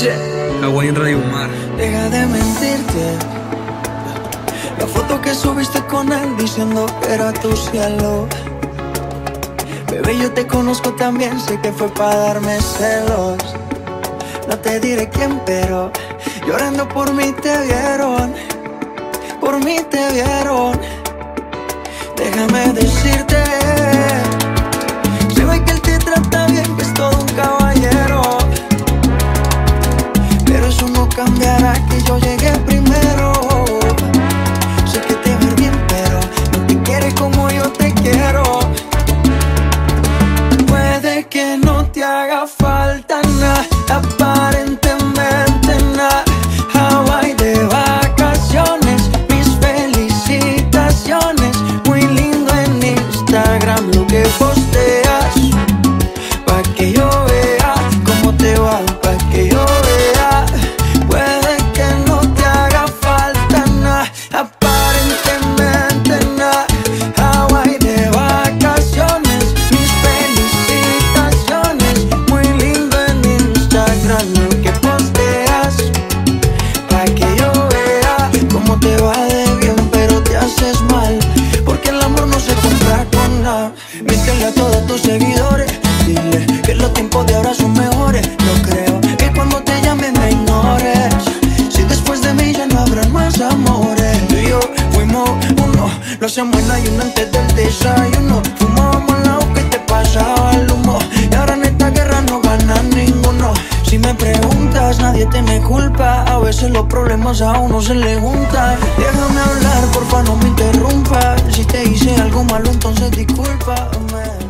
Che, Hawái en Radio Mar. Deja de mentirte. La foto que subiste con él diciendo que era tu cielo. Bebé, yo te conozco también, sé que fue para darme celos. No te diré quién, pero llorando por mí te vieron. Por mí te vieron. Déjame decirte, se ve que él te trata bien, que es todo un caballero. Pero eso no cambiará que yo llegué primero. Sé que te ves bien, pero no te quieres como yo te quiero. Puede que no te haga falta nada, aparentemente nada. Hawái de vacaciones, mis felicitaciones. Muy lindo en Instagram lo que posteas, pa' que yo vea cómo te va, pa' que yo vea. Puede que no te haga falta nada, aparentemente nada. Hawái de vacaciones, mis felicitaciones. Muy lindo en Instagram lo que posteas, pa' que yo vea cómo te va de bien, pero te haces mal, porque el amor no se compra con nada. Míntele a todos tus seguidores, dile que los tiempos de ahora son mejores. No creo que cuando te llame me ignores, si después de mí ya no habrán más amores. Tú y yo fuimos uno, lo hacemos en ayuno antes del desayuno. Fumábamos la que te pasaba el humo, y ahora en esta guerra no gana ninguno. Si me preguntas, nadie te me culpa, a veces los problemas a uno se le juntan. Déjame hablar, porfa, no me interrumpas. Si te hice algo malo, entonces discúlpame.